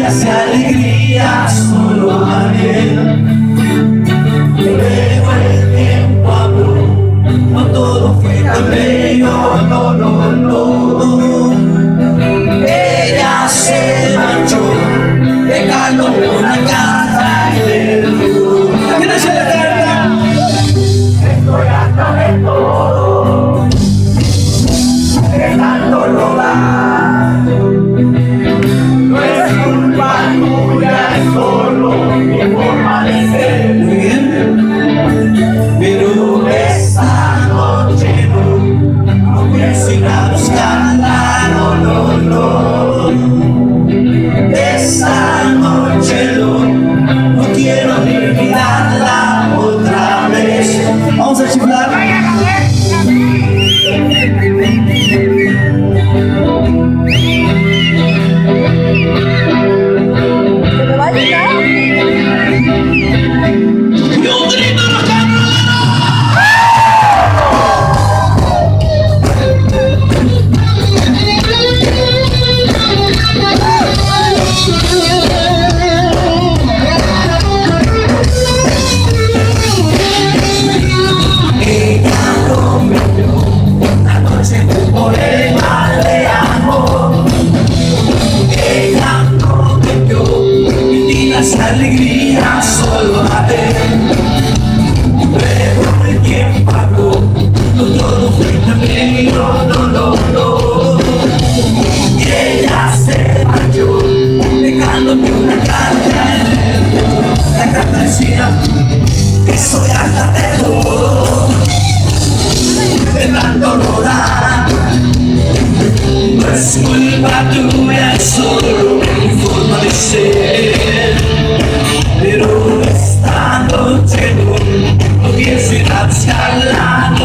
penas y alegrías solo amé. Luego el tiempo habló, no todo fue tan bello, no, no, no. Ella se marchó, dejando una carta en el muro. ¿Quién es la carta? Estoy harta de todo, dejando rodar. No es culpa tuya, es solo mi forma de ser. Pero esta noche no pienso ir a buscarla, no, no, no. Esta noche no quiero ni olvidarla otra vez. Vamos a chiflar. Alegría solo a ver. Luego el tiempo habló, no todo fue tan bello, no, no, no. Y ella se marchó, dejándome una carta en el muro. La carta decía que soy harta de todo, de tanto rodar. No es culpa tuya, es solo mi forma de ser. Pero esta noche no pienso ir a buscarla.